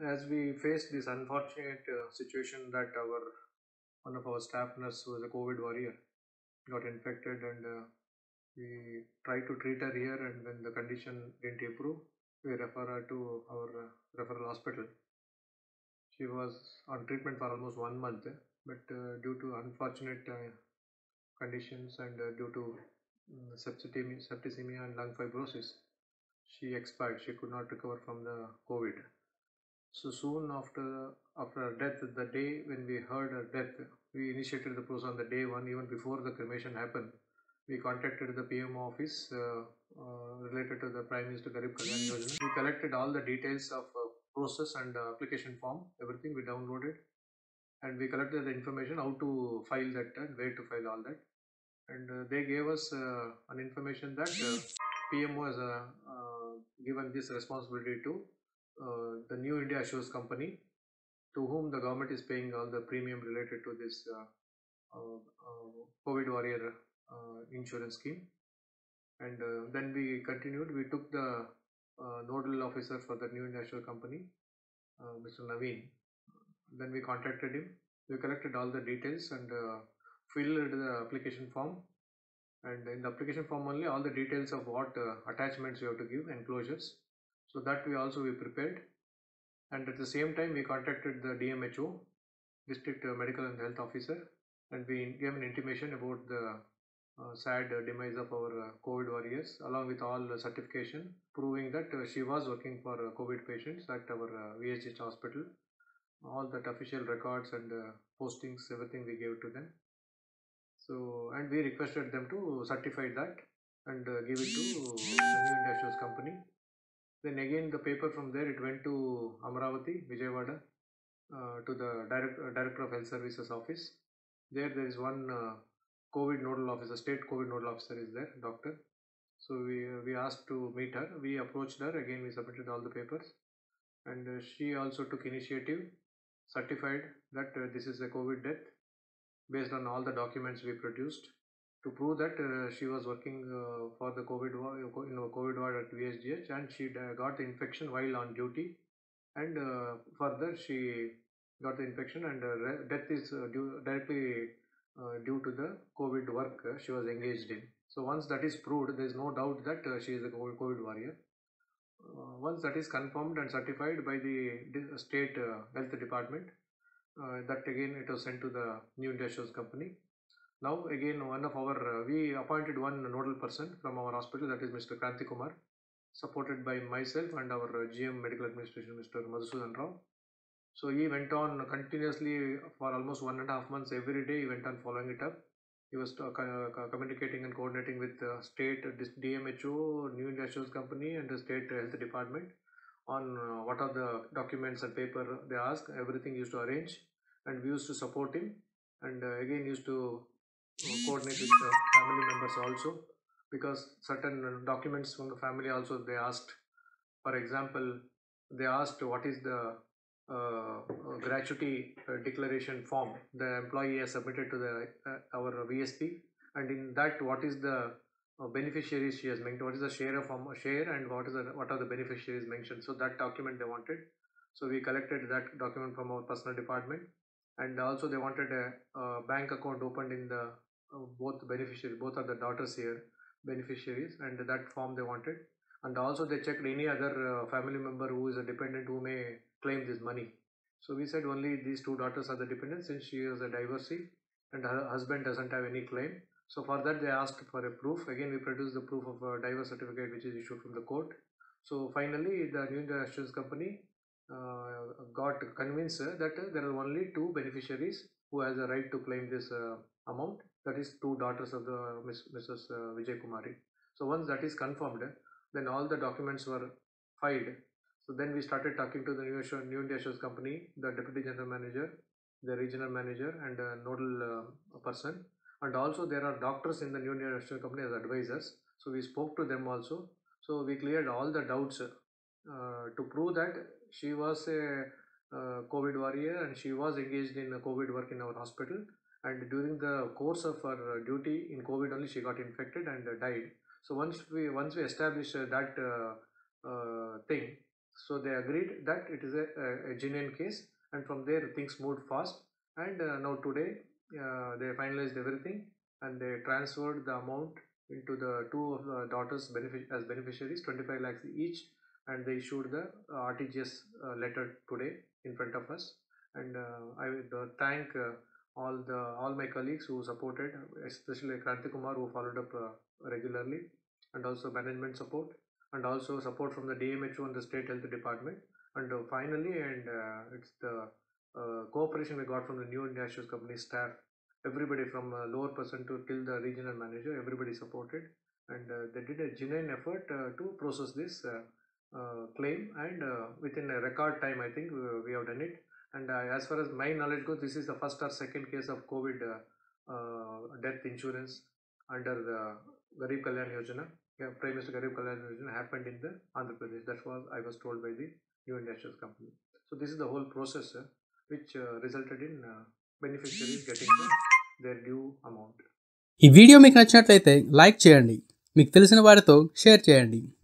as we faced this unfortunate situation that our one of our staff nurse who was a COVID warrior got infected, and we tried to treat her here, and when the condition didn't improve, we refer her to our referral hospital. She was on treatment for almost 1 month, but due to unfortunate conditions and due to septicemia and lung fibrosis, she expired. She could not recover from the COVID. So soon after her death, the day when we heard her death, we initiated the process on the day one, even before the cremation happened. We contacted the PMO office related to the Prime Minister Garib Kalyan Yojana. We collected all the details of process and application form, everything we downloaded, and we collected the information how to file that and where to file all that. And they gave us an information that PMO has given this responsibility to the New India Assures company, to whom the government is paying all the premium related to this COVID warrior insurance scheme. And then we continued. We took the nodal officer for the New India Assure company, Mr. Naveen. Then we contacted him. We collected all the details and filled the application form. And in the application form only, all the details of what attachments you have to give, enclosures. So that we prepared. And at the same time, we contacted the DMHO, District Medical and Health Officer, and we gave an intimation about the sad demise of our COVID warriors, along with all certification proving that she was working for COVID patients at our VHH hospital. All that official records and postings, everything we gave to them. So, and we requested them to certify that and give it to the New India Assures company. Then again, the paper from there, it went to Amravati, Vijayawada, to the Director of Health Services office. There is one COVID nodal officer, state COVID nodal officer is there, doctor. So we asked to meet her. We approached her. Again, we submitted all the papers, and she also took initiative, certified that this is a COVID death based on all the documents we produced to prove that she was working for the COVID ward at VSGH, and she got the infection while on duty, and further she got the infection, and death is directly due to the COVID work she was engaged in. So once that is proved, there is no doubt that she is a COVID warrior. Once that is confirmed and certified by the state health department, that again it was sent to the New India Assures company. Now again, one of our we appointed one nodal person from our hospital, that is Mr. Kranti Kumar, supported by myself and our GM Medical Administration, Mr. Madhusudan Rao. So he went on continuously for almost 1.5 months. Every day he went on following it up. He was communicating and coordinating with state DMHO, New India Assures company, and the state health department on what are the documents and paper they ask. Everything used to arrange, and we used to support him, and again used to coordinate with the family members also, because certain documents from the family also they asked. For example, they asked what is the gratuity declaration form the employee has submitted to the our VSP, and in that what is the beneficiaries she has mentioned, what is the share and what are the beneficiaries mentioned. So that document they wanted. So we collected that document from our personal department, and also they wanted a bank account opened in the both beneficiaries, both are the daughters here, beneficiaries, and that form they wanted. And also they checked any other family member who is a dependent who may claim this money. So we said only these two daughters are the dependents, since she is a divorcee and her husband doesn't have any claim. So for that they asked for a proof. Again, we produced the proof of a divorce certificate which is issued from the court. So finally the New India Assurance company got convinced that there are only two beneficiaries who has a right to claim this amount, that is two daughters of the Mrs. Vijay Kumari. So once that is confirmed, then all the documents were filed. So then we started talking to the New India Assures company, the deputy general manager, the regional manager, and a nodal person. And also there are doctors in the New India Assures company as advisors. So we spoke to them also. So we cleared all the doubts to prove that she was a COVID warrior and she was engaged in COVID work in our hospital. And during the course of her duty in COVID only, she got infected and died. So once we established that thing, So they agreed that it is a genuine case, and from there things moved fast. And now today they finalized everything, and they transferred the amount into the two of the daughters as beneficiaries, 25 lakhs each, and they issued the RTGS letter today in front of us. And I would thank all my colleagues who supported, especially Kranti Kumar, who followed up regularly, and also management support, and also support from the DMHO and the State Health Department. And finally, it's the cooperation we got from the New India Assurance Company staff. Everybody from lower person to till the regional manager, everybody supported, and they did a genuine effort to process this claim, and within a record time, I think we have done it. And as far as my knowledge goes, this is the first or second case of COVID death insurance under the Garib Kalyan Yojana. Yeah, Prime Minister Garib Kalyan Yojana happened in the Andhra Pradesh. That's what I was told by the New India Assurance Company. So this is the whole process which resulted in beneficiaries getting their due amount. ఈ video మీకు నచ్చినట్లయితే like చేయండి, మీకు తెలిసిన వారితో share చేయండి.